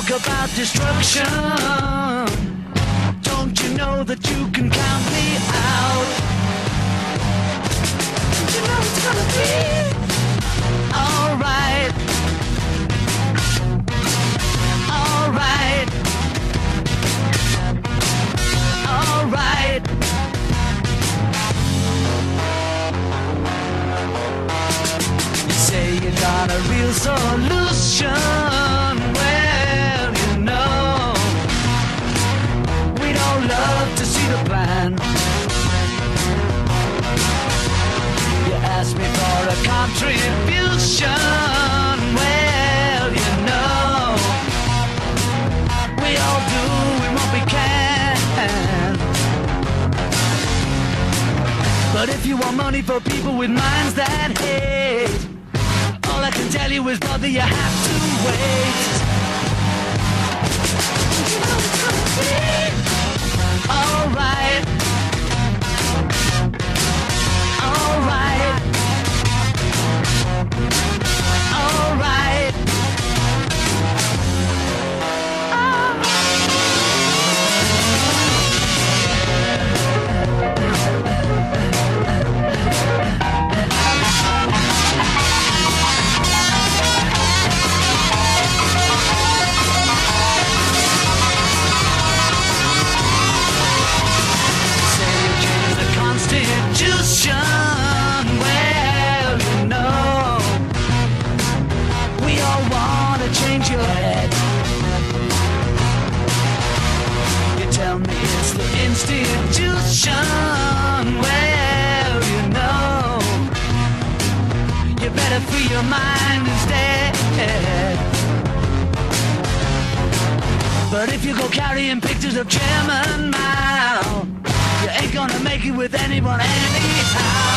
talk about destruction. Don't you know that you can count me out? Don't you know it's gonna be alright? Alright. Alright. You say you got a real solution. Well, you know, we don't love to see the plan. You ask me for a contribution. Well, you know, we all do what we can. But if you want money for people with minds that hate, all I can tell you is, brother, you have to wait. You know it's gonna be alright. Alright. Alright. Well, you know, we all want to change your head. You tell me it's the institution. Well, you know, you better free your mind instead. But if you go carrying pictures of Chairman Mao, you ain't gonna make it with anyone anyhow.